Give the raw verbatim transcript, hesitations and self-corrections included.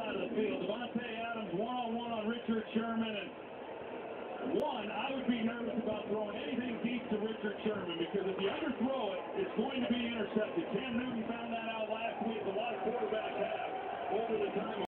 side of the field. Davante Adams one-on-one on Richard Sherman. And one, I would be nervous about throwing anything deep to Richard Sherman because if you underthrow it, it's going to be intercepted. Cam Newton found that